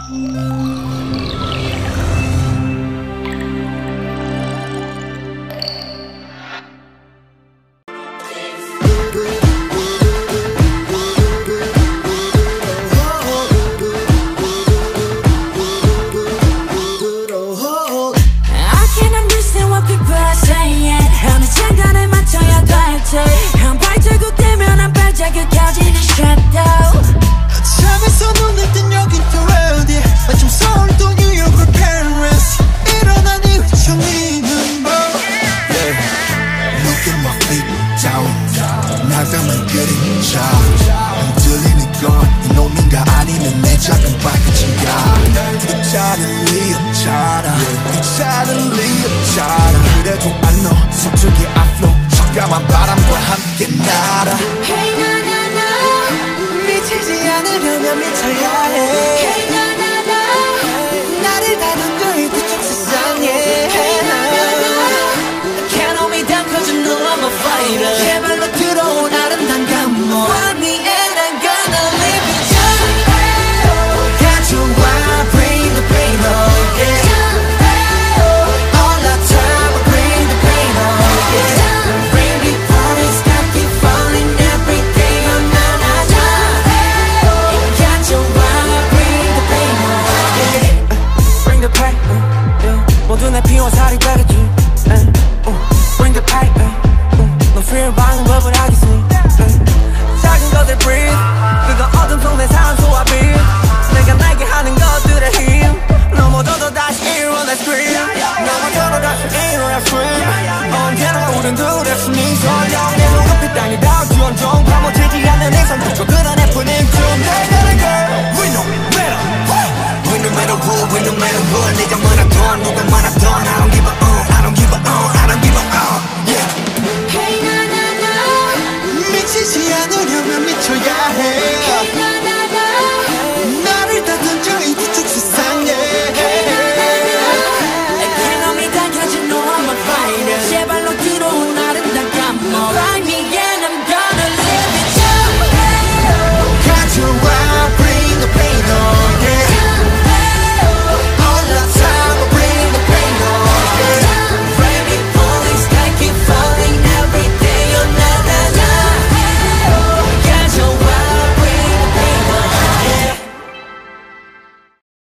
한 발자국 되면 한 발자국 켜지는 shadow. 잠에서 눈을 뜬 여긴 또 어디 마침 서울도 뉴욕을 Paris 일어난 이후 정리는 뭐 Look at my feet down 나감은 그림자 흔들리는 건 이놈인가 아니면 내 작은 발끝인가 이 차는 리었잖아 이 차는 리었잖아 그래도 I know 서쪽의 앞로 까만 바람과 함께 날아 Hey na na na 미치지 않으려면 미쳐야 해 Hey na na na 나를 다룬 그쪽 세상에 Hey na na na Can't hold me down cause you know I'm a fighter 제발로 들어온 아름다운 감동 Find me and I'm gonna live it down. 가져와 bring the pain on yeah All the time bring the pain on yeah 모두 내 피와 살이 되겠지 Bring the pipe 너 fear 방은 법을 하겠지 작은 것들 breathe 그거 어둠 속 내 삶 소화비 내가 날게 하는 것들의 힘 넘어져도 다시 일어나 scream 넘어져도 다시 일어나 scream 언제나 우린 둘의 숨이 설령 내 눈앞이 땅이 닿을지 온종 파묻히지 않는 이상 그저 그런 애프닝 좀 내가는 girl We no matter We no matter who, we no matter what 네가 말한 건 누가 말